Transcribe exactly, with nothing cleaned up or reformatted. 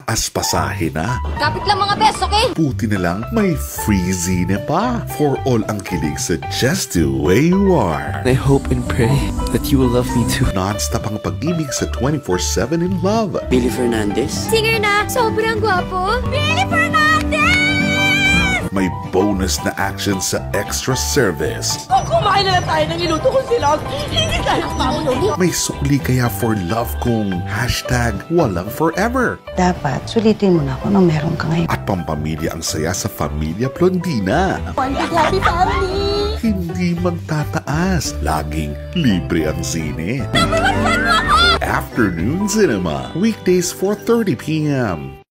mataas pasahe na. Kapit lang mga bes, okay? Buti na lang may free Zine pa. For all ang kilig sa Just the Way You Are. I hope and pray that you will love me too. Non-stop ang pag-ibig sa twenty-four seven in love. Billy Fernandez? Singer na, sobrang gwapo. Billy Fernandez! May bonus na action sa extra service. Oh, kumain na lang tayo ng niluto ko sila. Hindi tayo maulog. May sukli kaya for love kung hashtag walang forever. Dapat sulitin mo na ako nung meron ka ngayon. At pampamilya ang saya sa Familia Blondina. One big happy family! Hindi magtataas. Laging libre ang Zine. Number one fan mo ako! Afternoon Zinema. Weekdays four thirty p m